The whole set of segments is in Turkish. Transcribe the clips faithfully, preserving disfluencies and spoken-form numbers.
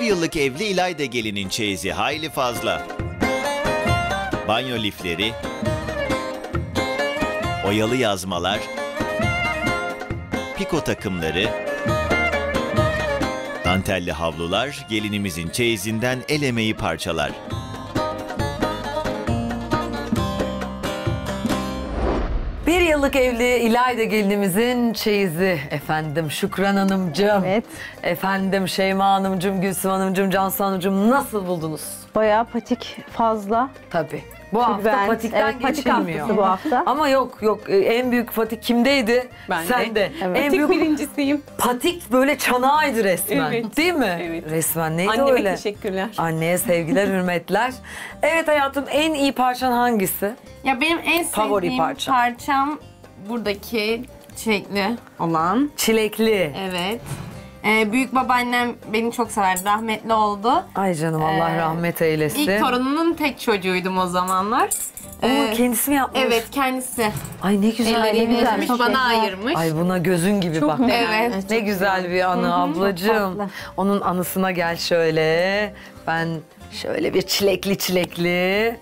yıllık evli İlayda gelinin çeyizi hayli fazla. Banyo lifleri, oyalı yazmalar, piko takımları, dantelli havlular gelinimizin çeyizinden el emeği parçalar. Bir yıllık evli İlayda gelinimizin çeyizi efendim Şükran Hanımcığım. Evet. Efendim Şeyma Hanımcığım, Gülsüm Hanımcığım, Cansu Hanımcığım nasıl buldunuz? Bayağı patik fazla. Tabii. Bu hafta Ben- patikten evet, patik geçilmiyor. haftası bu hafta. Ama yok yok en büyük patik kimdeydi? Ben de. Sende. Evet. En Patik büyük birincisiyim. patik böyle çanağıydı resmen. Evet. Değil mi? Evet. Resmen neydi Anneme öyle? teşekkürler. Anneye sevgiler, hürmetler. Evet hayatım, en iyi parçan hangisi? Ya benim en Favori sevdiğim parça. parçam buradaki çilekli olan. Çilekli. Evet. Ee, büyük babaannem beni çok severdi. Rahmetli oldu. Ay canım, Allah Ee, rahmet eylesin. İlk torununun tek çocuğuydum o zamanlar. Oo, Ee, kendisi mi yapmış? Evet, kendisi. Ay ne güzel. ne Elleriyle güzel. yapmış, bana ayırmış. Ay buna gözün gibi Çok bak. güzel. Evet. Ne güzel bir anı ablacığım. tatlı. Onun anısına gel şöyle. Ben şöyle bir çilekli çilekli.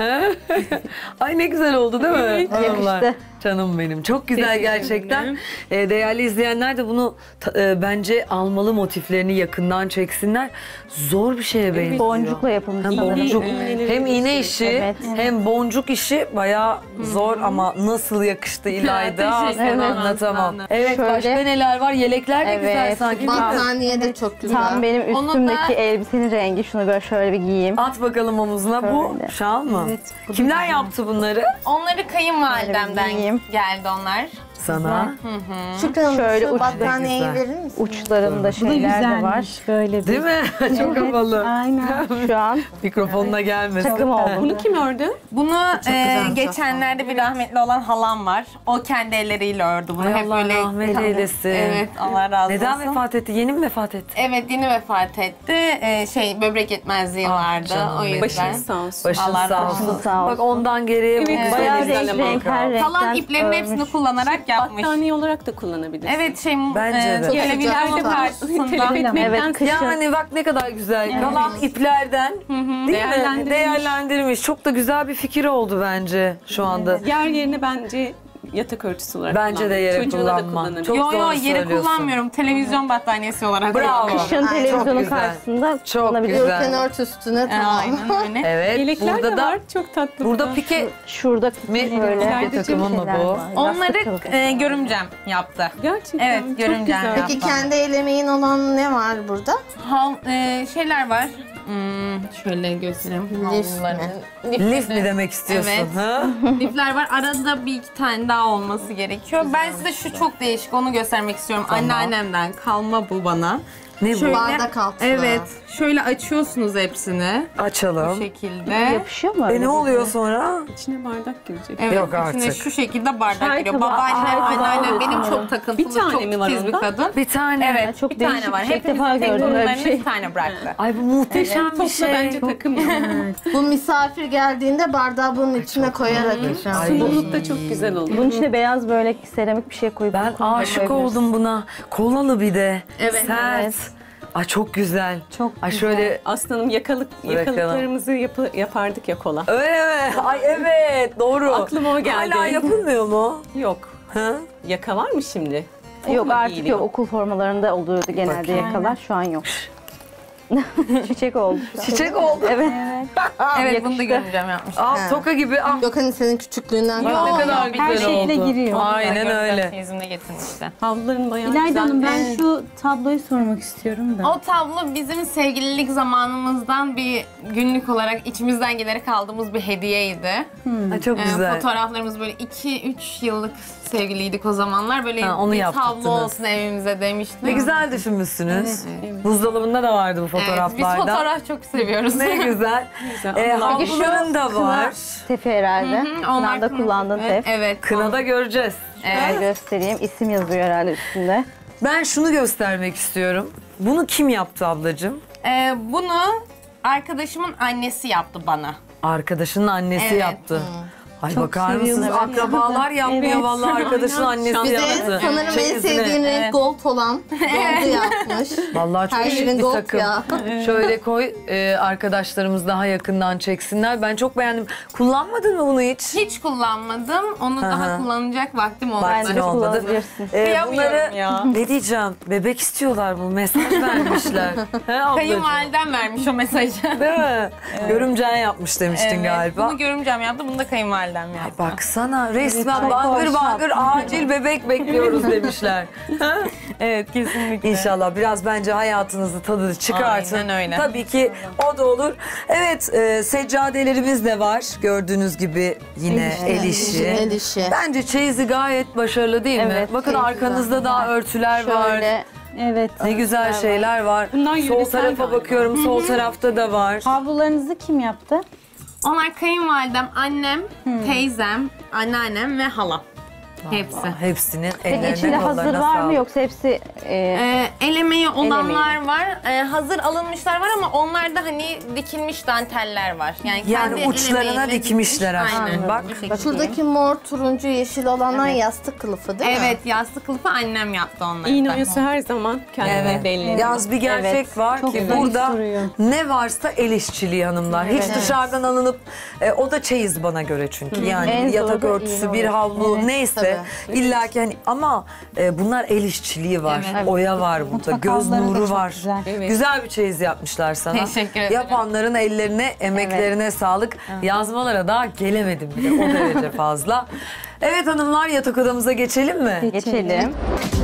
Ay ne güzel oldu değil mi? Evet, Hanımlar? yakıştı. Canım benim. Çok güzel Teşekkür gerçekten. ederim. Ee, değerli izleyenler de bunu ta- e, bence almalı, motiflerini yakından çeksinler. Zor bir şeye benziyor. Boncukla yapılmış Hem sanırım. boncuk, İğneleri hem iğne işi, Evet. hem boncuk işi bayağı zor ama nasıl yakıştı İlayda. teşekkür ederim. Sana anlatamam. Evet. Evet, Şöyle- başka neler var? Yelekler de güzel Evet. sanki. Battaniye de çok güzel. Tam benim Onu üstümdeki da- elbisenin rengi. Şunu böyle şöyle bir giyeyim. At bakalım omuzuna. Bu Şöyle. şal mı? Evet, bu da Kimler güzel. yaptı bunları? Onları kayınvalidemden giyeyim. geldi onlar. Sana. Şükran Hanım, Şöyle şu uç- battaniyeyi Güzel. verir misin? Uçlarında şeyler de var. Böyle bir. Değil mi? Çok havalı. Aynen. Şu an Mikrofonuna gelmesin. takım oldum. Bunu kim ördü? Bunu e, güzel. geçenlerde bir rahmetli olan halam var. O kendi elleriyle ördü bunu. Ay, Hep Allah böyle rahmet eylesin. Evet, Allah razı Neden olsun. vefat etti? Yeni mi vefat etti? Evet, yeni vefat etti. Ee, şey, böbrek yetmezliği Ah, vardı. canım O benim. yüzden. Başınız sağ olsun. Başın Allah sağ razı olsun. olsun. Sağ olsun. Bak ondan geriye Evet, bu bayağı güzel renk izleme renk kaldı. her renk. Kalan iplerin örmüş. hepsini kullanarak yapmış. Battaniye olarak da kullanabilirsin. Evet, şey, Bence e, de. televizyonda Çok güzel. karşısında. Telef etmekten Evet, kışın. Yani bak ne kadar güzel. Kalan iplerden değil mi? Değerlendirilmiş. Değerlendirmiş. Çok da güzel bir fikir oldu bence şu anda. Yer yerine bence yatak örtüsü olarak Bence de kullanmak. yere Çocuğuna da kullanma. kullanabilir. Çok Yo yo, doğru yere söylüyorsun. kullanmıyorum. Televizyon battaniyesi olarak. Bravo. kullanıyorum. Kışın Ay, çok televizyonun güzel. karşısında Çok kullanabilirim. güzel. Yorgan örtüsüne Ee, tamam. Aynen öyle. Evet. Yelekler burada de da var. Çok tatlı. burada bunlar. pike Şurada mi? böyle Pike takımı mı şeyler bu? var. Onları Yastık e, görümcem yaptı. Gerçekten Evet, çok görümcem güzel. yaptı. Peki kendi el emeğin olan ne var burada? Hal, e, şeyler var. Hmm, şöyle göstereyim. Lif Havluların- Lif mi demek istiyorsun? Evet. Ha? Lifler var. Arada bir iki tane daha olması gerekiyor. Ben size şu çok değişik, onu göstermek istiyorum. Tamam. Anneannemden kalma bu bana. Ne bu? Şöyle- Bardak altına. Evet. Şöyle açıyorsunuz hepsini. Bu Açalım. şekilde. Yapışıyor mu? E öyle ne bir- oluyor sonra? İçine bardak girecek. Evet, Yok içine artık. şu şekilde bardak Çay giriyor. tabağı, Babaannem, çay tabağı anneannem benim oluyor. çok takıntılı, Bir tane çok mi var titiz bir onda? kadın. Bir tane. Evet, Çok bir değişik tane var. bir şey. İlk Hepimizin defa gördüm öyle bir teknolojilerini şey. bir tane bıraktı. Ay bu muhteşem bir Topla şey. bence takım. Bu misafir geldiğinde bardağı bunun içine koyarak yaşam. Ay. Sunumluk da çok güzel olur. Bunun içine beyaz böyle seramik bir şey koyup Ben kullanabiliriz. aşık oldum buna. Kolalı bir de. Evet. Sert. Evet. Ay çok güzel. Çok Ay şöyle Aslanım yakalık, Bırakalım. yakalıklarımızı yapı, yapardık ya kola. öyle mi? Ay evet doğru. Aklıma o geldi. Hala yapılmıyor mu? Yok. Ha? Yaka var mı şimdi? Yok mu artık giyiliyor? yok. Okul formalarında oluyordu genelde Bakayım. yakalar. Şu an yok. Çiçek oldu şu an. Çiçek oldu. Evet. Evet, bunu da yakıştı. görümcem yapmış. Al Ha. toka gibi al. Yok hani senin küçüklüğünden Bak kalma. ne kadar yok, güzel her şekle oldu. giriyor. Aynen öyle. Yüzümde getirmişti. Havluların bayağı İlayda güzel. Hanım, ben şu tabloyu sormak istiyorum da. O tablo bizim sevgililik zamanımızdan bir günlük olarak içimizden gelerek aldığımız bir hediyeydi. Ay çok Ee, güzel. fotoğraflarımız böyle iki üç yıllık sevgiliydik o zamanlar. Böyle Ha, onu bir yaptırdınız. tablo olsun evimize demiştik. Ne güzel düşünmüşsünüz. Buzdolabında da vardı bu Evet, biz fotoğraflarda. fotoğraf çok seviyoruz. Ne güzel. Güzel. Ee, Allah- havluların da var. Tefi herhalde. Hı, onlar Kınada kına- kullandığın evet, tef. Evet. Kınada göreceğiz. Şöyle Evet. göstereyim. İsim yazıyor herhalde üstünde. Ben şunu göstermek istiyorum. Bunu kim yaptı ablacığım? Ee, bunu arkadaşımın annesi yaptı bana. Arkadaşının annesi Evet. yaptı. Ay Çok bakar seviyorum, mısınız? evet. Akrabalar yapmıyor Evet. vallahi arkadaşın annesi Bir de yaptı. sanırım en Çeyizine. sevdiğin renk gold olan. Gold'u yapmış. Vallahi çok Her şık yerin bir gold takım. ya. Şöyle koy e, arkadaşlarımız daha yakından çeksinler. Ben çok beğendim. Kullanmadın mı bunu hiç? Hiç kullanmadım. Onu daha kullanacak vaktim olmadı. Vaktin olmadı. kullanabilirsin. Ee, Kıyamıyorum bunları ya. ne diyeceğim? Bebek istiyorlar bu mesaj vermişler. He ablacığım? Kayınvalidem vermiş o mesajı. Değil mi? Görümcen yapmış demiştin Evet, galiba. Bunu görümcem yaptı, bunu da kayınvalidem yaptı. Baksana resmen çok bangır hoş bangır acil bebek bekliyoruz demişler. Evet, kesinlikle. İnşallah biraz bence hayatınızı tadını çıkartın. Aynen öyle. Tabii ki o da olur. Evet e, seccadelerimiz de var. Gördüğünüz gibi yine el işi. El işi. Bence çeyizi gayet başarılı değil mi? Evet, Bakın çok arkanızda daha örtüler var. Şöyle Evet. Ne güzel şeyler var. Bundan Sol yöresel tarafa galiba. bakıyorum. Sol tarafta da var. Havlularınızı kim yaptı? Onlar kayınvalidem, annem, teyzem, anneannem ve halam. Hepsi. Aa, hepsinin Peki ellerine içinde hazır kollarına var mı sağlık. yoksa hepsi e, Ee, el emeği olanlar emeği. var. Ee, hazır alınmışlar var ama onlarda hani dikilmiş danteller var. Yani, Yani kendi el uçlarına emeğiyle dikmişler dikmiş. aslında. Aynen. Bak. Bu şekilde. Şuradaki mor, turuncu, yeşil olanlar yastık kılıfı değil mi? Evet, yastık kılıfı annem yaptı onları. İğne da. oyası her zaman kendine Evet. belli. Yalnız bir gerçek Evet. var Çok ki güzel burada duruyor. ne varsa el işçiliği hanımlar. Hiç Evet. dışarıdan alınıp e, o da çeyiz bana göre çünkü. Yani En bir yatak zoru örtüsü, iğne bir oyası. havlu Evet, neyse illa ki hani ama e, bunlar el işçiliği var. Evet. Oya var burada. Mutfak Göz havluları da nuru çok var. güzel. Evet. Güzel bir çeyiz yapmışlar sana. Teşekkür ederim. Yapanların ellerine, emeklerine sağlık. Yazmalara daha gelemedim bile. O derece fazla. Evet hanımlar yatak odamıza geçelim mi? geçelim.